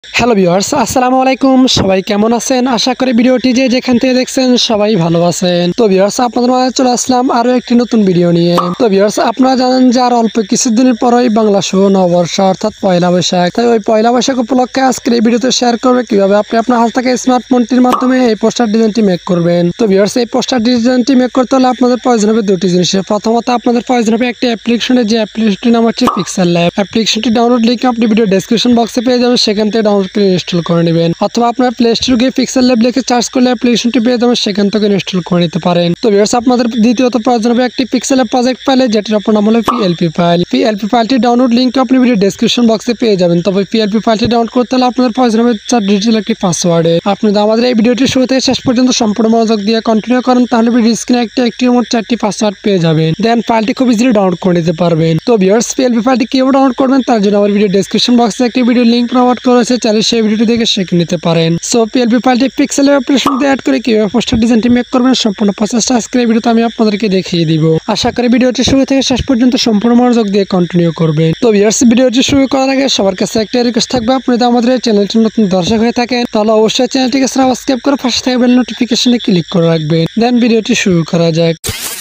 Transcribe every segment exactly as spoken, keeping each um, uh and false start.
Hello viewers, আসসালামু আলাইকুম। সবাই কেমন আছেন? আশা করি ভিডিওটি যে যেখান থেকে দেখছেন সবাই ভালো আছেন। তো ভিউয়ার্স, আপনাদের মাঝে চলে আসলাম আরও একটি নতুন ভিডিও নিয়ে। তো ভিউয়ার্স, আপনারা জানেন যে আর অল্প কিছুদিনের পরেই বাংলা শুভ নববর্ষ অর্থাৎ পয়লা বৈশাখ। তাই ওই পয়লা বৈশাখ উপলক্ষে আজকের এই ভিডিওতে শেয়ার করবে কিভাবে আপনি আপনার হাত থেকে স্মার্টফোনটির মাধ্যমে এই পোস্টার ডিজাইনটি মেক করবেন। তো ভিউয়ার্স, এই পোস্টার ডিজাইনটি মেক করতে হলে আপনাদের প্রয়োজন হবে দুটি জিনিসের। প্রথমত আপনাদের প্রয়োজন হবে একটি অ্যাপ্লিকেশনের, যে অ্যাপ্লিকেশনটির নাম হচ্ছে পিক্সেল ল্যাব। অ্যাপ্লিকেশনটি ডাউনলোড লিঙ্ক আপনি ভিডিও ডেসক্রিপশন বক্সে পেয়ে যাবেন, সেখান থেকে ডাউনলোড করে ইনস্টল করে নেবেন। অথবা আপনার প্লে স্টোরে গিয়ে পিক্সেল ল্যাব লিখে সার্চ করলে অ্যাপ্লিকেশনটি পেয়ে যাবেন, সেখান থেকে ইনস্টল করে নিতে পারেন। তো ভিউয়ার্স, আপনাদের দ্বিতীয়ত প্রয়োজন হবে একটি পিক্সেল ল্যাব প্রজেক্ট ফাইল, যেটির আপনার নাম হলো পিএলপি ফাইল। পিএলপি ফাইলটি ডাউনলোড লিঙ্ক আপনি ভিডিও ডেসক্রিপশন বক্সে পেয়ে যাবেন। তবে পিএলপি ফাইলটি ডাউনলোড করতে হলে আপনাদের প্রয়োজন হবে চার ডিজিটাল একটি পাসওয়ার্ডে। আপনি আমাদের এই ভিডিওটি শুরু থেকে শেষ পর্যন্ত সম্পূর্ণ মনোযোগ দিয়ে কন্টিনিউ করেন, তাহলে ভিডিও স্ক্রিনে একটি একটির মোট চারটি পাসওয়ার্ড পেয়ে যাবেন। দেন ফাইলটি খুব ইজিলি ডাউনলোড করে নিতে পারবেন। তো ভিউয়ার্স, পিএলপি ফাইলটি কিভাবে ডাউনলোড করবেন তার জন্য আমার ভিডিও ডেসক্রিপশন বক্সে একটি ভিডিও লিঙ্ক প্রোভাইড করা হয়েছে, চাইলে সেই ভিডিওটি দেখে শিখে নিতে পারেন। সো পিএলপি ফাইলটি পিক্সেল অ্যাপ্লিকেশন দিয়ে অ্যাড করে কিভাবে পোস্টার ডিজাইনটি মেক করবেন সম্পূর্ণ প্রসেসটা আজকের এই ভিডিওতে আমি আপনাদেরকে দেখিয়ে দিব। আশা করি ভিডিওটি শুরু থেকে শেষ পর্যন্ত সম্পূর্ণ মনোযোগ দিয়ে কন্টিনিউ করবেন। তো ভিউয়ার্স, ভিডিওটি শুরু করার আগে সবার কাছে একটা রিকোয়েস্ট থাকবে, আপনি যদি আমাদের এই চ্যানেলটি নতুন দর্শক হয়ে থাকেন তাহলে অবশ্যই চ্যানেলটিকে সাবস্ক্রাইব করে পাশে থাকা বেল নোটিফিকেশনে ক্লিক করে রাখবেন। দেন ভিডিওটি শুরু করা যাক।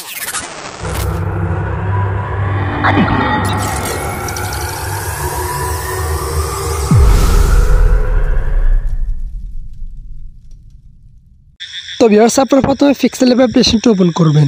তো ভিউয়ার্স, আপনারা প্রথমে পিক্সেল ল্যাব অ্যাপ্লিকেশনটি ওপেন করবেন।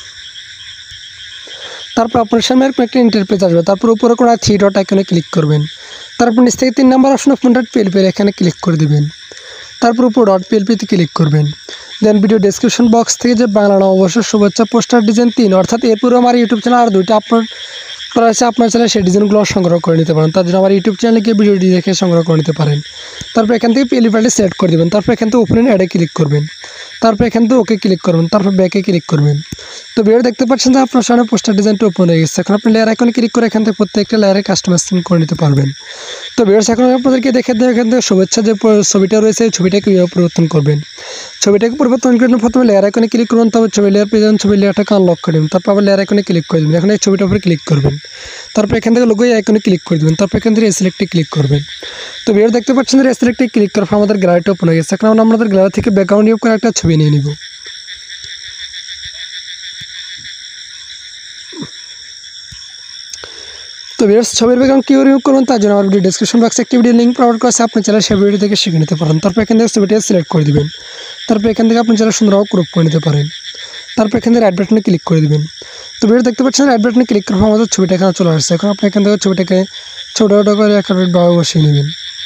তারপর আপনার সামনে একটা ইন্টারফেস আসবে। তারপর উপরে কোনো থ্রি ডট আইকনে ক্লিক করবেন। তারপর নিচ থেকে তিন নম্বর অপশনে ফোন ডট পিএলপি এখানে ক্লিক করে দেবেন। তারপর উপর ডট পিএলপিতে ক্লিক করবেন। দেন ভিডিও ডেসক্রিপশন বক্স থেকে যে বাংলা নববর্ষের শুভেচ্ছা পোস্টার ডিজাইন তিন, অর্থাৎ এরপরে আমার ইউটিউব চ্যানেল আর দুইটা আপলোড করা আছে, আপনার চ্যানেলে সেই ডিজাইনগুলো সংগ্রহ করে নিতে পারেন। তার জন্য আমার ইউটিউব চ্যানেলে গিয়ে ভিডিওটি দেখে সংগ্রহ করে নিতে পারেন। তারপর এখান থেকে পিএলপি ফাইলটি সিলেক্ট করে দেবেন। তারপর এখান থেকে ওপেন অ্যাডে ক্লিক করবেন। তারপর এখান থেকে ওকে ক্লিক করবেন। তারপর ব্যাকে ক্লিক করবেন। তো ভিডিও দেখতে পাচ্ছেন যে আপনার সামনে পোস্টার ডিজাইনটা ওপেন হয়ে গেছে। এখন আপনি লেয়ার আইকনে ক্লিক করে এখান থেকে প্রত্যেকটা লেয়ারে কাস্টমাইজেশন করে নিতে পারবেন। তো ভিডিওস এখন আপনাদেরকে দেখে দেয় এখান থেকে শুভেচ্ছা যে ছবিটা রয়েছে, এই ছবিটাকে কীভাবে পরিবর্তন করবেন। ছবিটাকে পরিবর্তন করে প্রথমে লেয়ার আইকনে ক্লিক করবেন। তবে ছবি লেয়ার পেয়ে যাবেন, ছবি লেয়ারটাকে আনলক করে দেবেন। তারপর আবার লেয়ার আইকনে ক্লিক করে দেবেন। এখন এই ছবিটার উপরে ক্লিক করবেন। তারপর এখান থেকে লোগো আইকনে ক্লিক করে দেবেন। তারপর এখান থেকে সিলেক্টে ক্লিক করবেন। তো ভিডিও দেখতে পাচ্ছেন যে সিলেক্টে ক্লিক করার পর আমাদের গ্যালারিটা ওপেন হয়ে গেছে। এখন আমরা আমাদের গ্যালারি থেকে ব্যাকগ্রাউন্ড ইউজ করে একটা ছবি নিয়ে নিব। তো ভিউয়ার্স, ছবির ব্যাকগ্রাউন্ড কীভাবে রিমুভ করবেন তার জন্য আমার ভিডিও ডেসক্রিপশন বক্সে একটি ভিডিও লিঙ্ক প্রোভাইড করা আছে, আপনি চাইলে সেই ভিডিও থেকে শিখে নিতে পারেন। তারপর এখান থেকে ছবিটা সিলেক্ট করে দেবেন। তারপর এখান থেকে আপনি চাইলে সুন্দরভাবে ক্রপ করে নিতে পারেন। তারপর এখান থেকে রাইট বাটনে ক্লিক করে দেবেন। তো ভিডিও দেখতে পাচ্ছেন রাইট বাটনে ক্লিক করার পর আমাদের ছবিটা এখানে চলে আসছে। এখন আপনি এখান থেকে ছবিটাকে ছোটো ছোটো করে একটা ভাবে বসিয়ে নেবেন।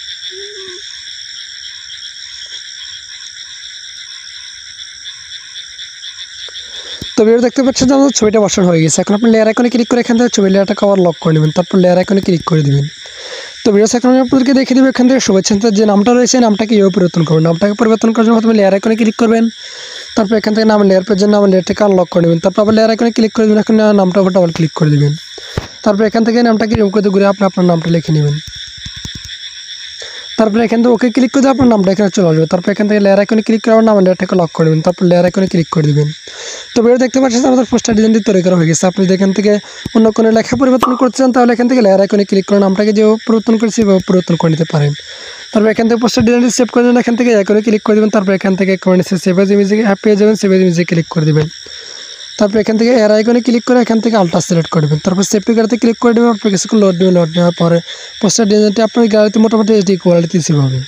তো ভিডিও দেখতে পাচ্ছেন যে আমাদের ছবিটা বসানো হয়ে গেছে। এখন আপনি লেয়ার আইকনে ক্লিক করে এখান থেকে ছবি লেয়ারটাকে আবার লক করে নেবেন। তারপর লেয়ার আইকনে ক্লিক করে দেবেন। তো ভিডিও এখন আমি আপনাদেরকে দেখে দেবো এখান থেকে শুভেচ্ছার যে নামটা রয়েছে নামটাকে কীভাবে পরিবর্তন করবেন। নামটাকে পরিবর্তন করার জন্য প্রথমে লেয়ার আইকনে ক্লিক করবেন। তারপর এখান থেকে নাম লেয়ার পেজের নাম লেয়ারটাকে আনলক করে নেবেন। তারপর আবার লেয়ার আইকনে ক্লিক করে দেবেন। এখন নামটা উপর ডাবল ক্লিক করে দেবেন। তারপর এখান থেকে নামটাকে রিমুভ করে ঘুরে আপনি আপনার নামটা লিখে নেবেন। তারপরে এখান থেকে ওকে ক্লিক করে আপনার নামটা এখানে চলে আসবে। তারপর এখান থেকে লেয়ার আইকনে ক্লিক করে আমার নাম লেয়ারটাকে লক করে দেবেন। তারপর লেয়ার আইকনে ক্লিক করে দেবেন। তো ভিডিও দেখতে পাচ্ছেন আমাদের পোস্টার ডিজাইনটি তৈরি করা হয়ে গেছে। আপনি যদি এখান থেকে অন্য কোনো লেখা পরিবর্তন করতে চান তাহলে এখান থেকে লেয়ার আইকনে ক্লিক করে নামটাকে যে পরিবর্তন করেছি সেভাবে পরিবর্তন করে নিতে পারেন। তারপর এখান থেকে পোস্টার ডিজাইনটি সেভ করে দেবেন। এখান থেকে আইকনে ক্লিক করে দেবেন। তারপর এখান থেকে কমেন্টসে সেভ এজ ইমেজে অ্যাপ পেয়ে যাবেন, সেভ এজ ইমেজে ক্লিক করে দেবেন। তারপর এখান থেকে এর আইকনে ক্লিক করে এখান থেকে আলট্রা সিলেক্ট করে দেবেন। তারপর সেভ টু গ্যালারিতে ক্লিক করে দেবেন। আপনার কিছুক্ষণ লোড দেবেন। লোড নেওয়ার পরে পোস্টার ডিজাইনটি আপনার গ্যালারিতে মোটামুটি এইচডি কোয়ালিটি সেভ হবে।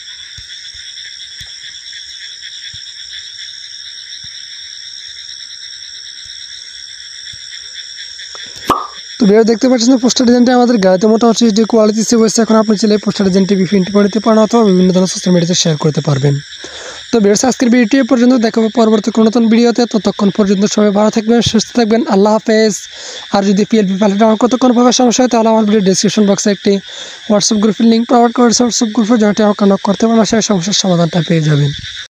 তো ভিডিও দেখতে পাচ্ছেন যে পোস্টার ডিজাইনটি আমাদের গাড়িতে মোটামুটি এইচডি কোয়ালিটি সেভ হয়েছে। এখন আপনি চাইলে পোস্টার ডিজাইনটি প্রিন্ট করে নিতে পারেন অথবা বিভিন্ন ধরনের সোশ্যাল মিডিয়াতে শেয়ার করতে পারবেন। তো ভিউয়ার্স, আজকের ভিডিওটি এ পর্যন্ত। দেখা হবে পরবর্তী কোনো নতুন ভিডিওতে। ততক্ষণ পর্যন্ত সবাই ভালো থাকবেন, সুস্থ থাকবেন। আল্লাহ হাফেজ। আর যদি পিএলপি ফাইলটা ডাউনলোড করতে কোনোভাবে সমস্যা হয় তাহলে আমার ভিডিও ডেসক্রিপশন বক্সে একটি হোয়াটসঅ্যাপ গ্রুপের লিঙ্ক প্রোভাইড করেছে। হোয়াটসঅ্যাপ গ্রুপে জয়েন্ট আমাকে নক করতে পারেন, সেই সমস্যার সমাধানটা পেয়ে যাবেন।